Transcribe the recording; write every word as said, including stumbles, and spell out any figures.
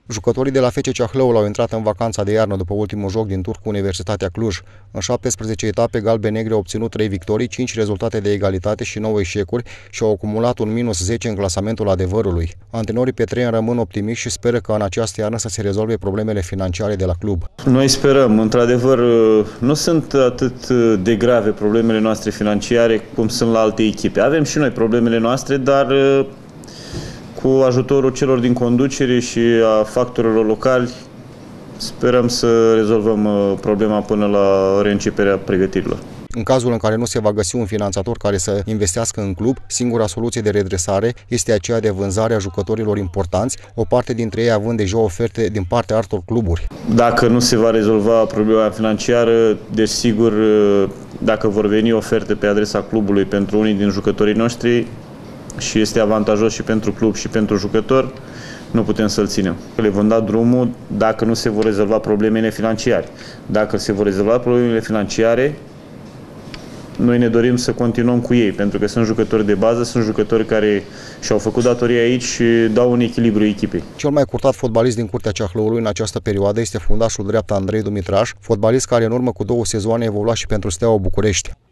Jucătorii de la F C Ceahlăul au intrat în vacanța de iarnă după ultimul joc din tur cu Universitatea Cluj. În șaptesprezece etape, galbenegri au obținut trei victorii, cinci rezultate de egalitate și nouă eșecuri și au acumulat un minus zece în clasamentul adevărului. Antrenorii petreni rămân optimiști și speră că în această iarnă să se rezolve problemele financiare de la club. Noi sperăm, într-adevăr, nu sunt atât de grave problemele noastre financiare cum sunt la alte echipe. Avem și noi problemele noastre, dar cu ajutorul celor din conducere și a factorilor locali, sperăm să rezolvăm problema până la reînceperea pregătirilor. În cazul în care nu se va găsi un finanțator care să investească în club, singura soluție de redresare este aceea de vânzare a jucătorilor importanți, o parte dintre ei având deja oferte din partea altor cluburi. Dacă nu se va rezolva problema financiară, deci sigur, dacă vor veni oferte pe adresa clubului pentru unii din jucătorii noștri, și este avantajos și pentru club și pentru jucător, nu putem să-l ținem. Le vom da drumul dacă nu se vor rezolva problemele financiare. Dacă se vor rezolva problemele financiare, noi ne dorim să continuăm cu ei, pentru că sunt jucători de bază, sunt jucători care și-au făcut datoria aici și dau un echilibru echipei. Cel mai curtat fotbalist din Curtea Ceahlăului în această perioadă este fundașul dreapta Andrei Dumitraș, fotbalist care în urmă cu două sezoane evolua și pentru Steaua București.